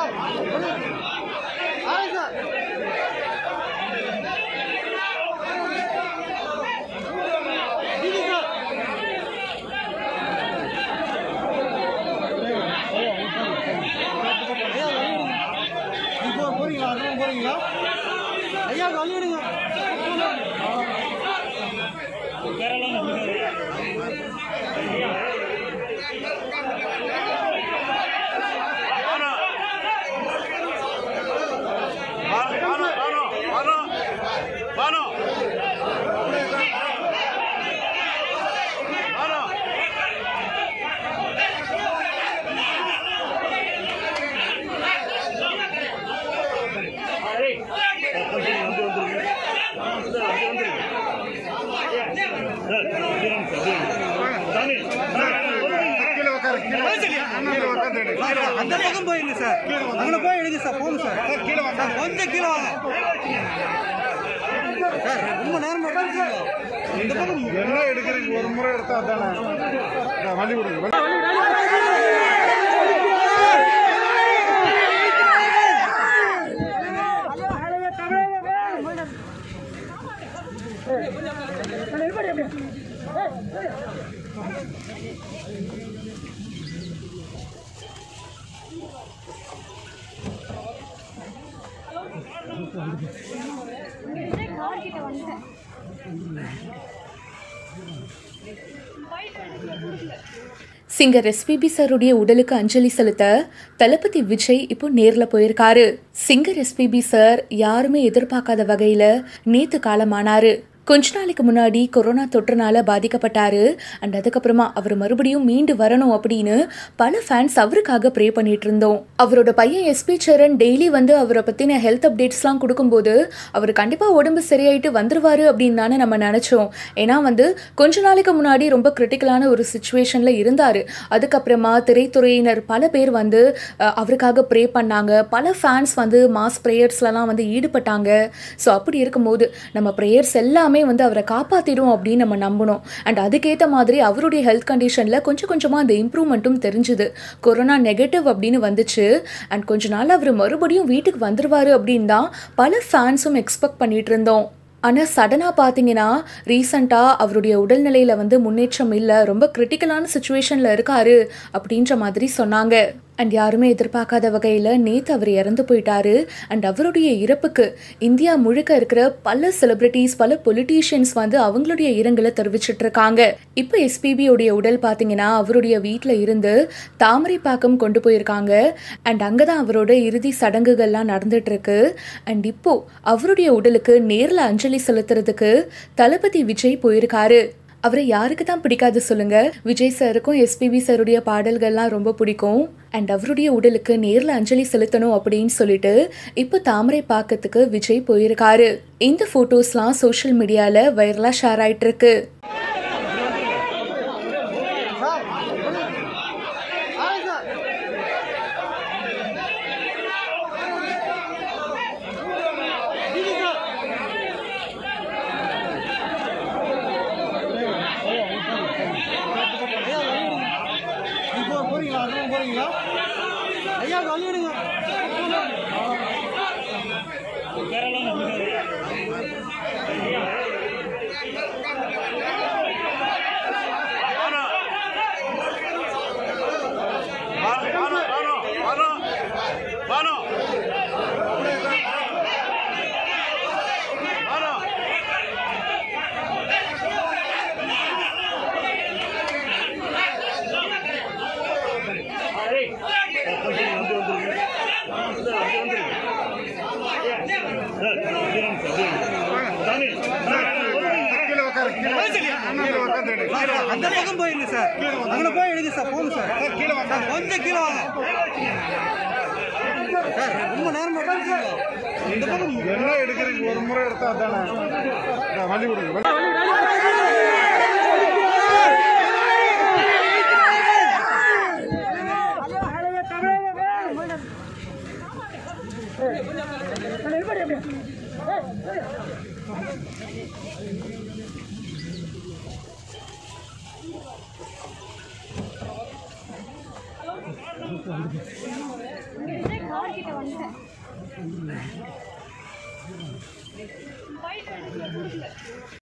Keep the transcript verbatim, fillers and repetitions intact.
அந்த பக்கம் போயிருங்க சார், அங்கே போய் எடுங்க சார், போங்க சார், கீழே வாங்க, கொஞ்சம் கீழே வாங்க சார், ரொம்ப நேரம் சார் இந்த பக்கம் என்ன எடுக்கிறீங்க, ஒரு முறை எடுத்தா தானே வண்டி கொடுங்க. சிங்கர் எஸ்பிபி சாருடைய உடலுக்கு அஞ்சலி செலுத்த தளபதி விஜய் இப்போ நேர்ல போயிருக்காரு. சிங்கர் எஸ்பிபி சார் யாருமே எதிர்பார்க்காத வகையில நேத்து காலமானாரு. கொஞ்ச நாளைக்கு முன்னாடி கொரோனா தொற்றுனால பாதிக்கப்பட்டாரு. அண்ட் அதுக்கப்புறமா அவர் மறுபடியும் மீண்டு வரணும் அப்படின்னு பல ஃபேன்ஸ் அவருக்காக ப்ரே பண்ணிட்டு இருந்தோம். அவரோட பையன் எஸ்பி சரண் டெய்லி வந்து அவரை பத்தின ஹெல்த் அப்டேட்ஸ்லாம் கொடுக்கும்போது அவர் கண்டிப்பா உடம்பு சரியாயிட்டு வந்துருவாரு அப்படின்னு தானே நம்ம நினைச்சோம். ஏன்னா வந்து கொஞ்ச நாளைக்கு முன்னாடி ரொம்ப கிரிட்டிக்கலான ஒரு சுச்சுவேஷன்ல இருந்தாரு. அதுக்கப்புறமா திரைத்துறையினர் பல பேர் வந்து அவருக்காக ப்ரே பண்ணாங்க. பல ஃபேன்ஸ் வந்து மாஸ் ப்ரேயர்ஸ்லாம் வந்து ஈடுபட்டாங்க. ஸோ அப்படி இருக்கும்போது நம்ம ப்ரேயர்ஸ் எல்லாமே வந்து அவரை காப்பாத்திடும் அப்படின்னு நம்ம நம்பணும். அண்ட் அதுக்கேற்ற மாதிரி அவருடைய ஹெல்த் கண்டிஷன்ல கொஞ்சம் கொஞ்சமா அந்த இம்ப்ரூவ்மெண்ட்டும் தெரிஞ்சுது. கொரோனா நெகட்டிவ் அப்படின்னு வந்துச்சு. அண்ட் கொஞ்ச நாள் அவர் மறுபடியும் வீட்டுக்கு வந்துருவாரு அப்படின்னு தான் பல ஃபேன்ஸும் எக்ஸ்பெக்ட் பண்ணிட்டு இருந்தோம். ஆனால் சடனாக பார்த்தீங்கன்னா ரீசண்டாக அவருடைய உடல்நிலையில் வந்து முன்னேற்றம் இல்லை, ரொம்ப கிரிட்டிக்கலான சுச்சுவேஷனில் இருக்காரு அப்படின்ற மாதிரி சொன்னாங்க. அண்ட் யாருமே எதிர்பார்க்காத வகையில் நேற்று அவர் இறந்து போயிட்டாரு. அண்ட் அவருடைய இறப்புக்கு இந்தியா முழுக்க இருக்கிற பல செலிபிரிட்டிஸ், பல பொலிட்டீஷியன்ஸ் வந்து அவங்களுடைய இரங்கலை தெரிவிச்சிட்டு இருக்காங்க. இப்போ எஸ்பிபியோடைய உடல் பார்த்தீங்கன்னா அவருடைய வீட்டில் இருந்து தாமரைப்பாக்கம் கொண்டு போயிருக்காங்க. அண்ட் அங்கே தான் அவரோட இறுதி சடங்குகள்லாம் நடந்துட்டு இருக்கு. அண்ட் இப்போ அவருடைய உடலுக்கு நேரில் அஞ்சலி செலுத்துறதுக்கு தளபதி விஜய் போயிருக்காரு. அவரை யாருக்கு தான் பிடிக்காது சொல்லுங்க. விஜய் சாருக்கும் எஸ்பிபி சாருடைய பாடல்கள்லாம் ரொம்ப பிடிக்கும். அண்ட் அவருடைய உடலுக்கு நேரில் அஞ்சலி செலுத்தணும் அப்படின்னு சொல்லிட்டு இப்போ தாமரை பாக்கத்துக்கு விஜய் போயிருக்காரு. இந்த போட்டோஸ்லாம் சோஷியல் மீடியால வைரலா ஷேர் ஆயிட்டு இருக்கு. ஐயா வழியிடுங்க. அந்த பக்கம் போயிருங்க சார், அங்கே போய் எடுங்க சார், போங்க சார், கீழே வாங்க, கொஞ்சம் கீழே வாங்க சார், ரொம்ப நேரம் சார் இந்த பக்கம் என்ன எடுக்கிறீங்க, ஒரு முறை எடுத்தா தானே வண்டி கொடுங்க. கார் கிட்ட வந்துட்டேன்